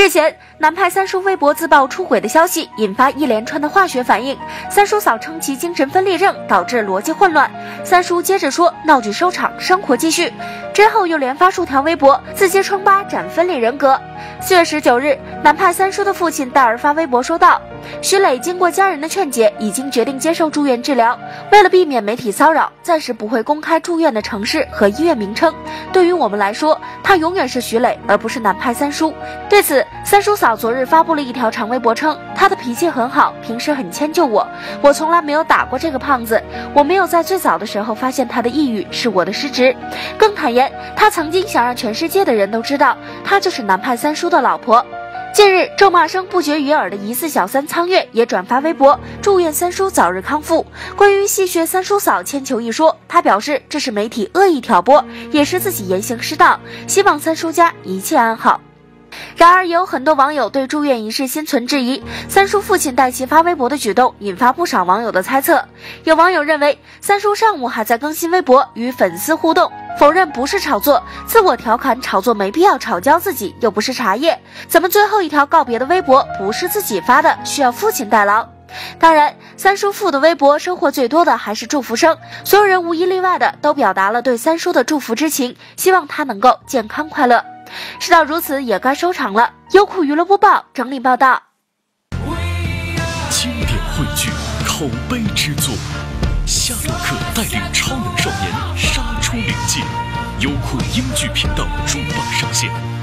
日前，南派三叔微博自曝出轨的消息，引发一连串的化学反应。三叔嫂称其精神分裂症导致逻辑混乱。三叔接着说闹剧收场，生活继续。之后又连发数条微博，自揭疮疤，斩分裂人格。4月19日，南派三叔的父亲戴尔发微博说道：“徐磊经过家人的劝解，已经决定接受住院治疗。为了避免媒体骚扰，暂时不会公开住院的城市和医院名称。对于我们来说，他永远是徐磊，而不是南派三叔。”对此，三叔嫂昨日发布了一条长微博称：“他的脾气很好，平时很迁就我，我从来没有打过这个胖子，我没有在最早的时候发现他的抑郁是我的失职。”更坦言，他曾经想让全世界的人都知道，他就是南派三叔的老婆。近日，咒骂声不绝于耳的疑似小三苍月也转发微博，祝愿三叔早日康复。关于戏谑三叔嫂铅球一说，他表示这是媒体恶意挑拨，也是自己言行失当，希望三叔家一切安好。然而，也有很多网友对住院一事心存质疑。三叔父亲代其发微博的举动引发不少网友的猜测。有网友认为，三叔上午还在更新微博与粉丝互动，否认不是炒作，自我调侃炒作没必要炒焦自己，又不是茶叶，怎么最后一条告别的微博不是自己发的，需要父亲代劳？当然，三叔父的微博收获最多的还是祝福声，所有人无一例外的都表达了对三叔的祝福之情，希望他能够健康快乐。事到如此，也该收场了。优酷娱乐播报整理报道。 经典汇聚，口碑之作，夏洛克带领超能少年杀出灵界，优酷英剧频道重磅上线。